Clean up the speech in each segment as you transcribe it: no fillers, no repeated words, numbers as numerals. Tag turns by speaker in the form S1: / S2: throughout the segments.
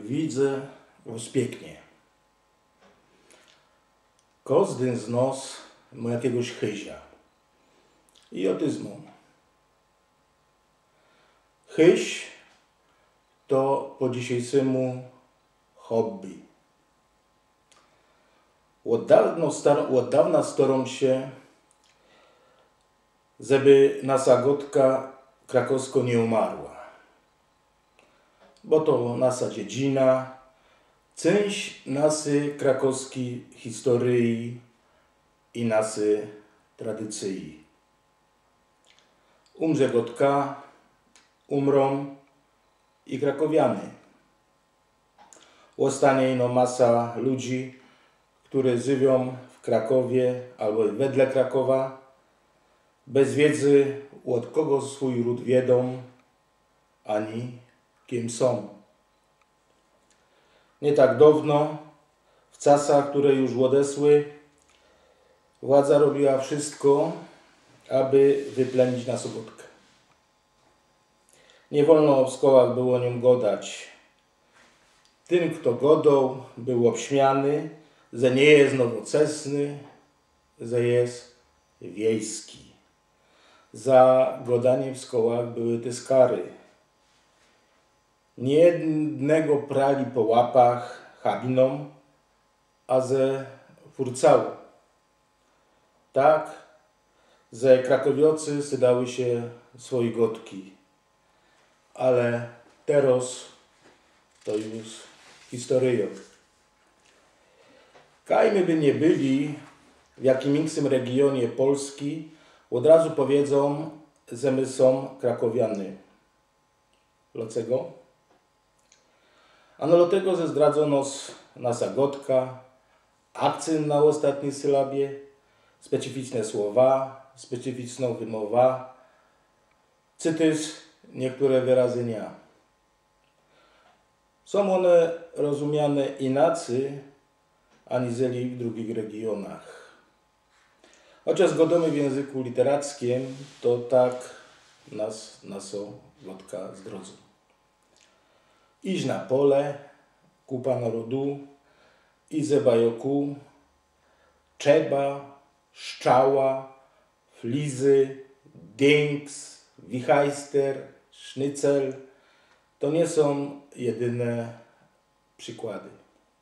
S1: widzę rozpięknie. Każdy z nas ma jakiegoś chyzia i otyzmu. Chyś to po dzisiejszemu hobby. Od dawna staram się, żeby nasza gotka krakowsko nie umarła. Bo to nasza dziedzina, część naszej krakowskiej historii i naszej tradycji. Umrze gotka, umrą i krakowiany. Ostanie ino masa ludzi, którzy żyją w Krakowie albo wedle Krakowa, bez wiedzy, od kogo swój ród wiedzą, ani kim są. Nie tak dawno, w czasach, które już odeszły, władza robiła wszystko, aby wyplenić naszą gotkę. Nie wolno w szkołach było o nią godać. Tym, kto godał, był obśmiany, że nie jest nowoczesny, że jest wiejski. Za godanie w szkołach były te skary. Niejednego prali po łapach habiną, a ze furcało. Tak, że krakowiocy sydały się swojej gotki. Ale teraz to już historia. Kajmy by nie byli w jakim innym regionie Polski, od razu powiedzą, że my są krakowiany. Dlaczego? Ano dlatego, że zdradza nas nasza gotka, akcent na ostatniej sylabie, specyficzne słowa, specyficzna wymowa, czy też niektóre wyrażenia. Są one rozumiane inaczej, aniżeli w drugich regionach. Chociaż godamy w języku literackim, to tak nas nasza gotka zdrodzi. Iść na pole, kupa narodu, ize bajoku, trzeba, szczała, flizy, dings, wichajster, sznycel to nie są jedyne przykłady.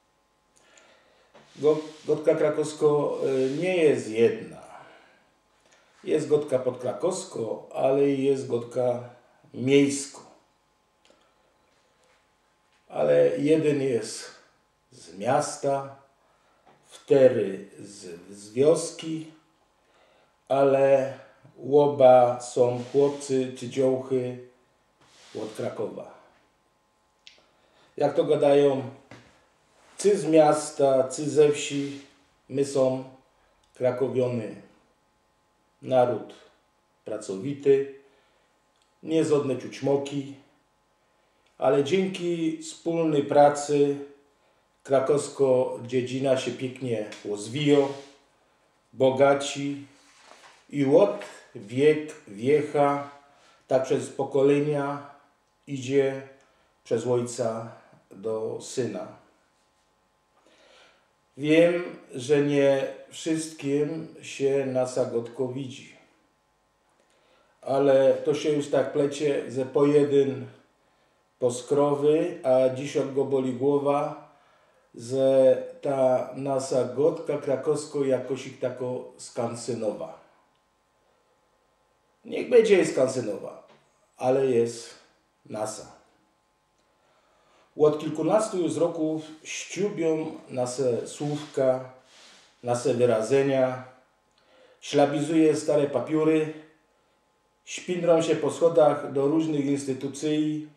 S1: Gotka krakowsko nie jest jedna. Jest gotka podkrakowsko, ale jest gotka miejsko. Ale jeden jest z miasta, wtery z wioski, ale oba są chłopcy czy dziołchy od Krakowa. Jak to gadają, czy z miasta, czy ze wsi, my są krakowiony. Naród pracowity, nie żadne ciućmoki, ale dzięki wspólnej pracy krakowsko dziedzina się pięknie rozwija, bogaci i od wiek wiecha, tak przez pokolenia idzie przez ojca do syna. Wiem, że nie wszystkim się nasza gotko widzi, ale to się już tak plecie, że po jeden poskrowy, a dziś od go boli głowa, że ta nasza gotka krakowsko jakoś ich tako skansynowa. Niech będzie skansynowa, ale jest nasza. Od kilkunastu już roków ściubią nasze słówka, nasze wyrażenia, ślabizuje stare papiery, szpindrą się po schodach do różnych instytucji,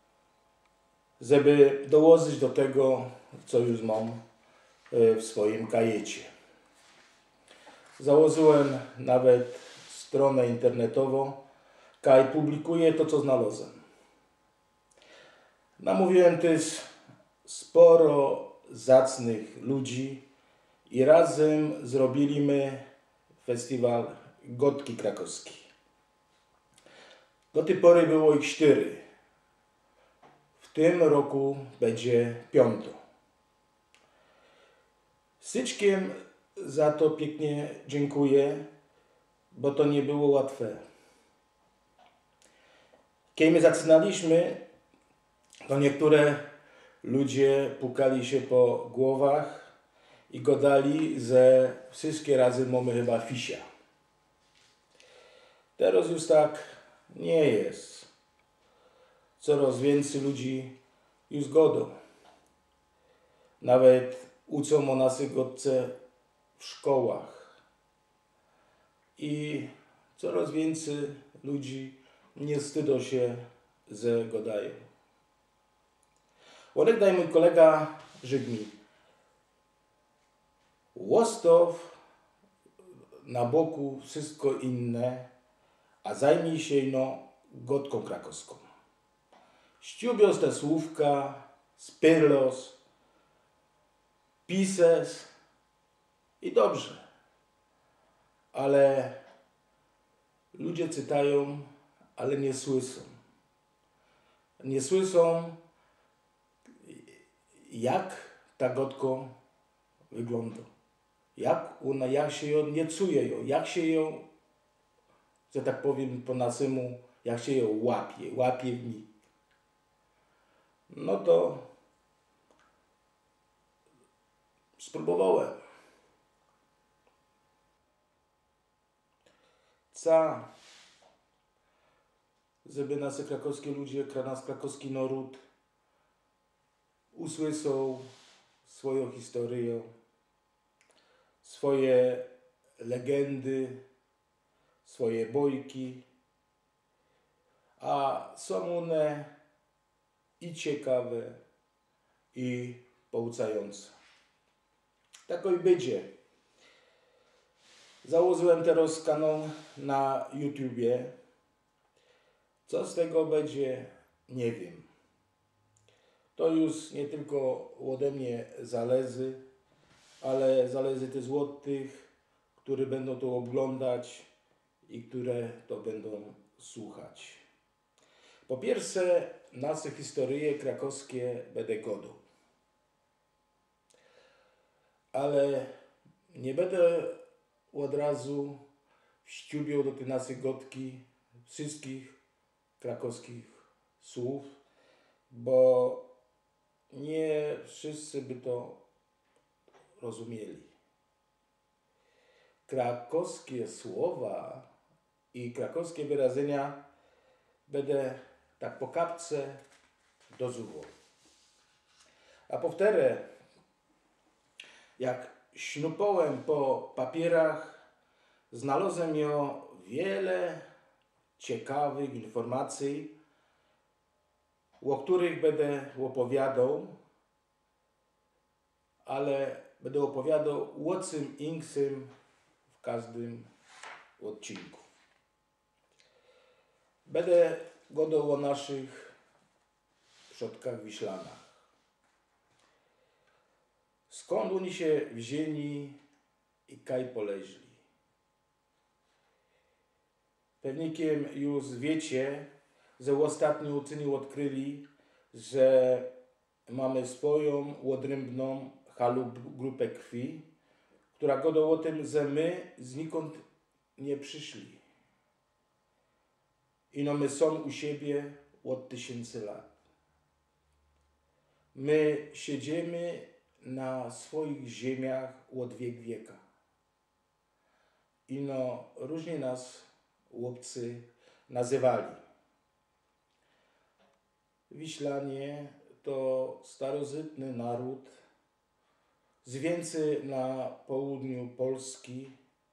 S1: żeby dołożyć do tego, co już mam w swoim kajecie. Założyłem nawet stronę internetową, kaj publikuję to, co znalazłem. Namówiłem też sporo zacnych ludzi i razem zrobiliśmy festiwal Gotki Krakowskiej. Do tej pory było ich 4. tym roku będzie 5. Syczkiem za to pięknie dziękuję, bo to nie było łatwe. Kiedy my zaczynaliśmy, to niektóre ludzie pukali się po głowach i gadali, że wszystkie razy mamy chyba fisia. Teraz już tak nie jest. Coraz więcej ludzi już godą. Nawet uczą o naszej godce w szkołach. I coraz więcej ludzi nie wstydzą się, że gadają. Onegdaj mój kolega rzekł mi: łostaw na boku wszystko inne, a zajmij się godką krakowską. Ściubios te słówka, spyrlos, pises i dobrze. Ale ludzie czytają, ale nie słyszą. Nie słyszą, jak ta godko wygląda. Jak się ją nie czuje, jak się ją, że tak powiem po naszemu, jak się ją łapie w nich. No to spróbowałem. Żeby nasze krakowskie ludzie, nasz krakowski naród usłyszał swoją historię, swoje legendy, swoje bojki, a są one i ciekawe, i pouczające. Tak i będzie. Założyłem teraz kanał na YouTubie. Co z tego będzie, nie wiem. To już nie tylko ode mnie zależy, ale zależy też od tych, którzy będą to oglądać i które to będą słuchać. Po pierwsze, nasze historie krakowskie będę godał. Ale nie będę od razu wściubiał do tej naszej godki wszystkich krakowskich słów, bo nie wszyscy by to rozumieli. Krakowskie słowa i krakowskie wyrażenia będę tak po kapce dozuwał. A powtórę, jak śnupałem po papierach, znalazłem wiele ciekawych informacji, o których będę opowiadał, ale będę opowiadał o czym innym w każdym odcinku. Będę gadał o naszych przodkach wiślanach. Skąd oni się wzięli i kaj poleźli. Pewnikiem już wiecie, że ostatnio uczyni odkryli, że mamy swoją odrębną grupę krwi, która gada o tym, że my znikąd nie przyszli. Ino my są u siebie od 1000 lat. My siedzimy na swoich ziemiach od wieka. Ino różnie nas chłopcy nazywali. Wiślanie to starożytny naród żyjący na południu Polski,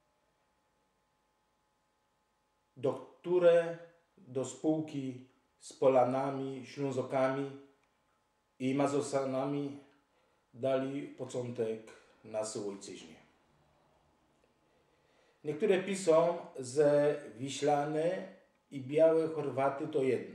S1: do spółki z Polanami, Ślązokami i Mazowianami dali początek naszej ojczyźnie. Niektóre piszą, że Wiślany i Białe Chorwaty to jedno.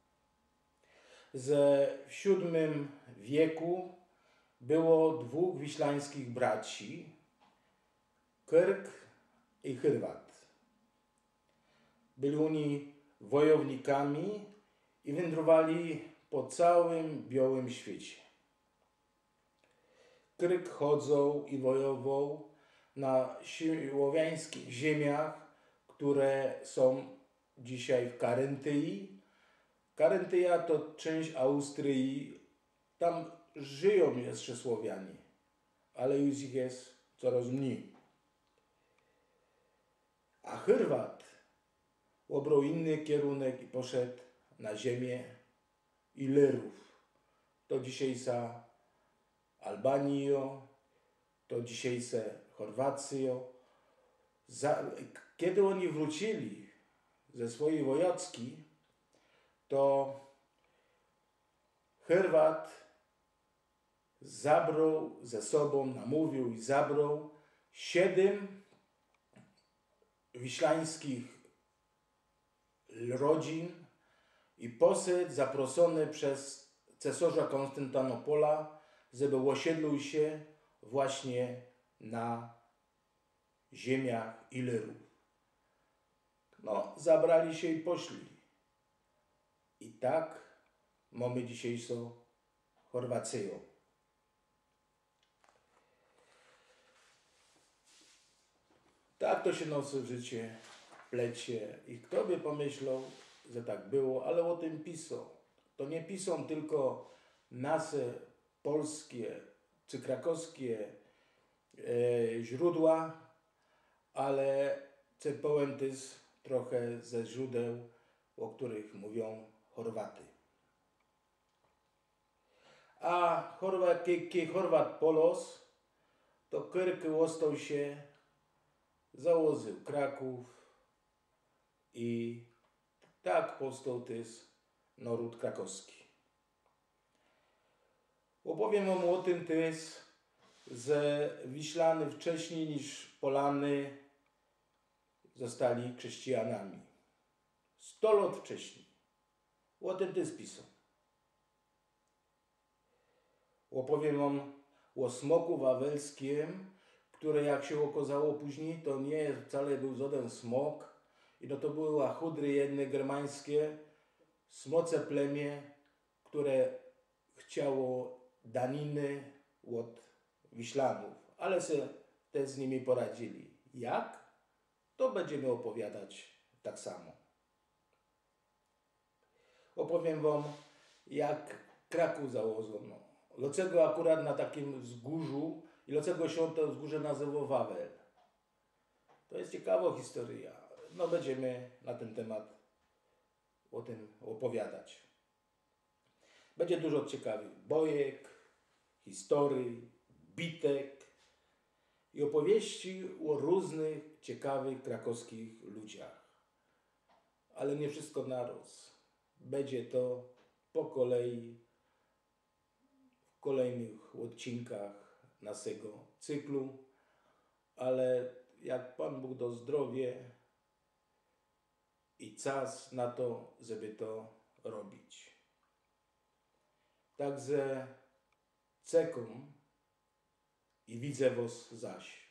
S1: Że w VII wieku było 2 wiślańskich braci, Kyrk i Chyrwat. Byli oni wojownikami i wędrowali po całym białym świecie. Kryk chodzą i wojował na słowiańskich ziemiach, które są dzisiaj w Karyntyi. Karyntyja to część Austrii. Tam żyją jeszcze Słowianie, ale już ich jest coraz mniej. A Chorwat obrał inny kierunek i poszedł na ziemię Ilerów. To dzisiejsza Albanię, to dzisiejsza Chorwację. Kiedy oni wrócili ze swojej wojowski, to Chorwat zabrał ze sobą, namówił i zabrał 7 wiślańskich rodzin i poszedł zaproszony przez cesarza Konstantynopola, żeby osiedlił się właśnie na ziemiach Ilerów. No, zabrali się i poszli. I tak mamy dzisiejszą Chorwację. Tak to się nosi w życie, plecie. I kto by pomyślał, że tak było, ale o tym pisał. To nie piszą tylko nasze polskie czy krakowskie źródła, ale czerpałem też trochę ze źródeł, o których mówią Chorwaty. A Chorwat Polos to Kirk ostał się, założył Kraków i tak powstał też naród krakowski. Opowiem wam o tym też, że Wiślany wcześniej niż Polany zostali chrześcijanami. 100 lat wcześniej. O tym też pisał. Opowiem wam o smoku wawelskim, które jak się okazało później, to nie wcale był żaden smok, i no to były łachudry jedne germańskie, smoce plemię, które chciało daniny od Wiślanów, ale se też z nimi poradzili. Jak? To będziemy opowiadać tak samo. Opowiem wam, jak Kraków założono. Dlaczego akurat na takim wzgórzu i dlaczego się to wzgórze nazywa Wawel. To jest ciekawa historia. No będziemy na ten temat o tym opowiadać. Będzie dużo ciekawych bojek, historii, bitek i opowieści o różnych ciekawych krakowskich ludziach. Ale nie wszystko naraz. Będzie to po kolei w kolejnych odcinkach naszego cyklu, ale jak Pan Bóg da zdrowie i czas na to, żeby to robić. Także czekam i widzę was zaś.